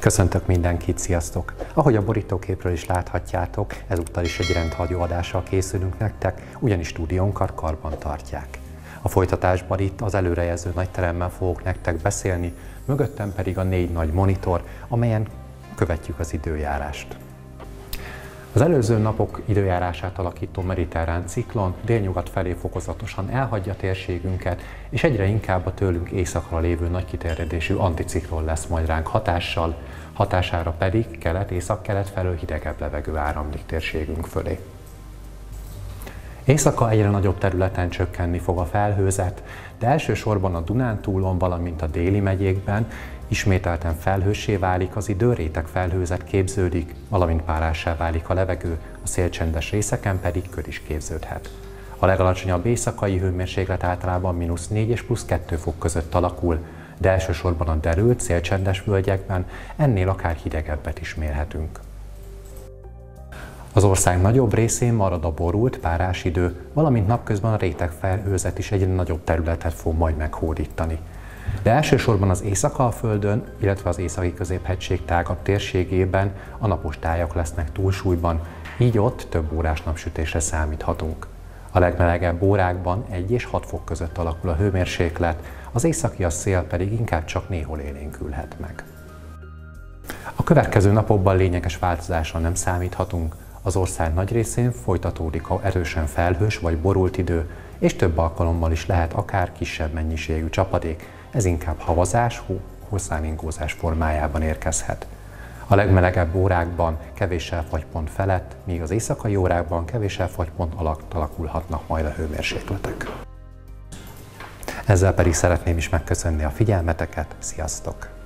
Köszöntök mindenkit, sziasztok! Ahogy a borítóképről is láthatjátok, ezúttal is egy rendhagyó adással készülünk nektek, ugyanis stúdiónkat karban tartják. A folytatásban itt az előrejelző nagyteremben fogok nektek beszélni, mögöttem pedig a 4 nagy monitor, amelyen követjük az időjárást. Az előző napok időjárását alakító mediterrán ciklon délnyugat felé fokozatosan elhagyja térségünket, és egyre inkább a tőlünk északra lévő nagy kiterjedésű anticiklon lesz majd ránk hatására pedig kelet-észak-kelet felől hidegebb levegő áramlik térségünk fölé. Éjszaka egyre nagyobb területen csökkenni fog a felhőzet, de elsősorban a Dunántúlon, valamint a déli megyékben ismételten felhőssé válik az idő, réteg felhőzet képződik, valamint párássá válik a levegő, a szélcsendes részeken pedig köd is képződhet. A legalacsonyabb éjszakai hőmérséklet általában -4 és +2 fok között alakul, de elsősorban a derült, szélcsendes völgyekben ennél akár hidegebbet is mérhetünk. Az ország nagyobb részén marad a borult, párás idő, valamint napközben a réteg felhőzet is egyre nagyobb területet fog majd meghódítani. De elsősorban az Észak-Alföldön, illetve az északi középhegység tágabb térségében a napos tájak lesznek túlsúlyban, így ott több órás napsütésre számíthatunk. A legmelegebb órákban 1 és 6 fok között alakul a hőmérséklet, az északias szél pedig inkább csak néhol élénkülhet meg. A következő napokban lényeges változásra nem számíthatunk. Az ország nagy részén folytatódik a erősen felhős vagy borult idő, és több alkalommal is lehet akár kisebb mennyiségű csapadék, ez inkább havazás, hószáninkózás formájában érkezhet. A legmelegebb órákban kevéssel fagypont felett, míg az éjszakai órákban kevéssel fagypont alatt alakulhatnak majd a hőmérsékletek. Ezzel pedig szeretném is megköszönni a figyelmeteket, sziasztok!